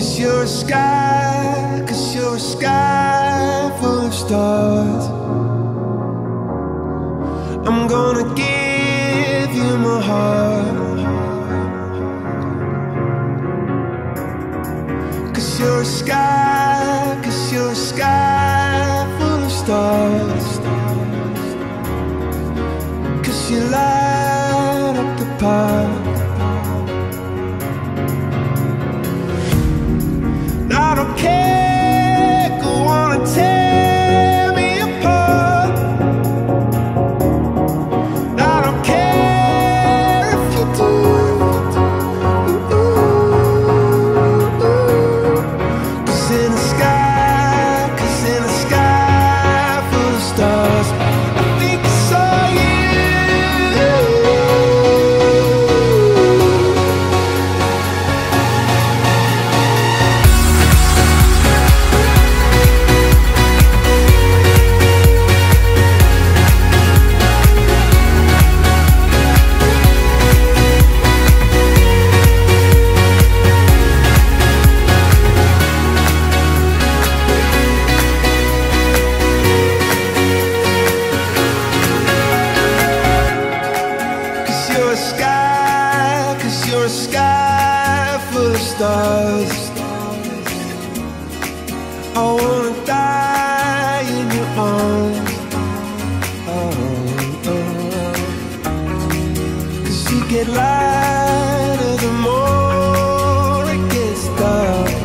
you're a sky, 'cause you're a sky full of stars. I'm gonna give you my heart, 'cause you're a sky, 'cause you're a sky full of stars. 'Cause you light up the park. I don't care, go on and tear me apart. I don't care if you do. Cause in the sky, 'cause in the sky full of stars, I think I saw you. You're a sky full of stars. I wanna die in your arms. Oh, oh. 'Cause you get lighter the more it gets dark.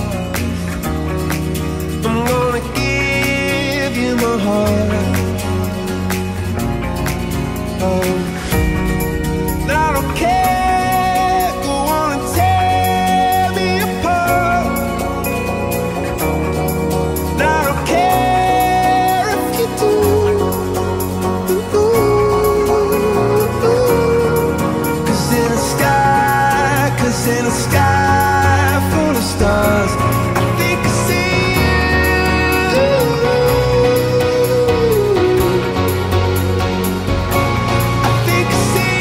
I'm gonna give you my heart. Oh, I don't care. In a sky full of stars, I think I see you. I think I see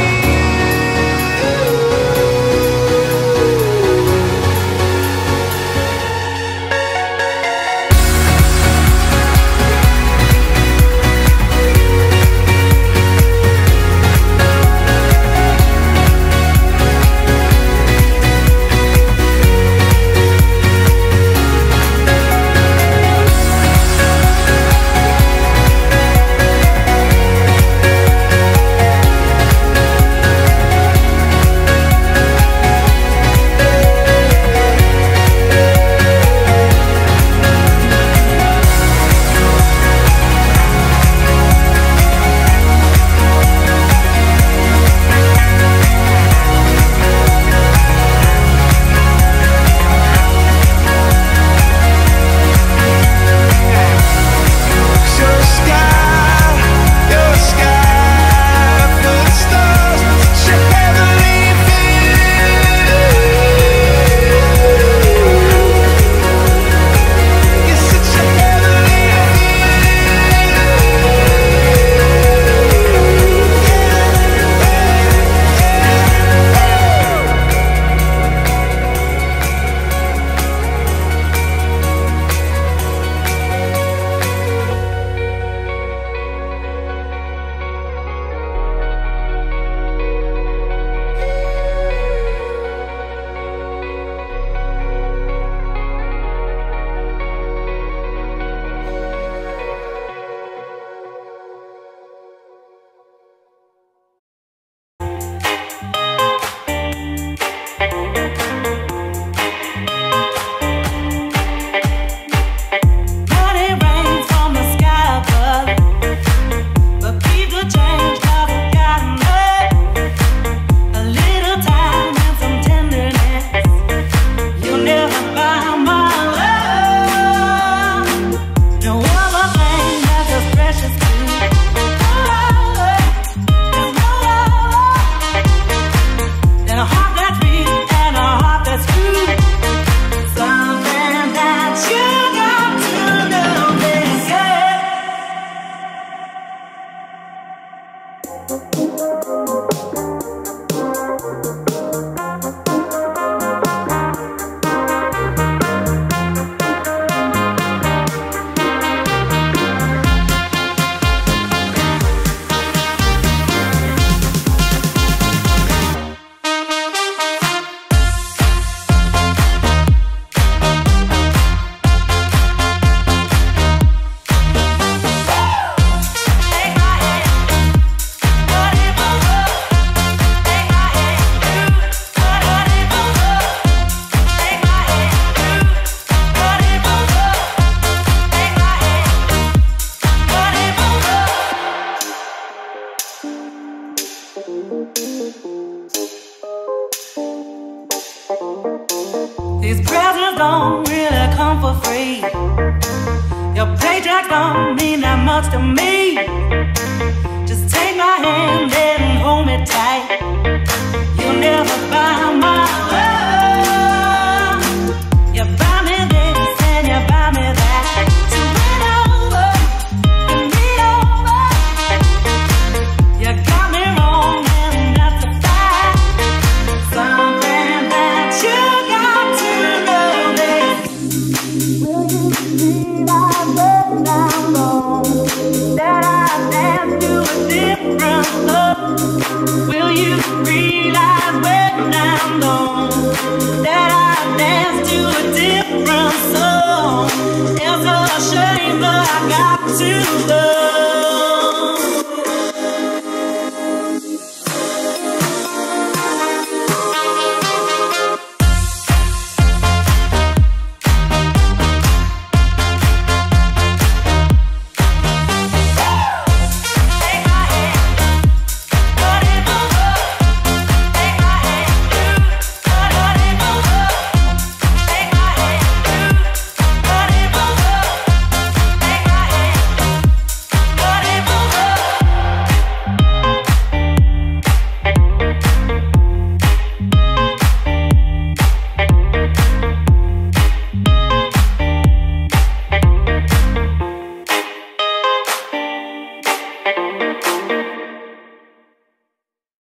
These presents don't really come for free. Your paycheck don't mean that much to me. Just take my hand and hold me tight. You'll never buy my love. You buy me this and you buy me that. So win over, win me over. You got me wrong and that's a fact. Something that you got to know is, will you realize when I'm gone that I dance to a different love? Will you realize when I'm gone that I dance to a different song? It's a shame, but I got to go.